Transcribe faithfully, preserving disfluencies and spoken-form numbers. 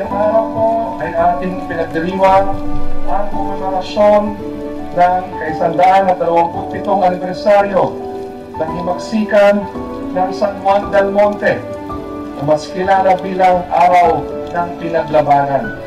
ngayong araw po ay ating pinagdiriwang ang komenorasyon ng kaisandaan at dalawamput pitong anibersaryo ng himagsikan ng San Juan del Monte na mas kilala bilang Araw ng Pinaglabanan.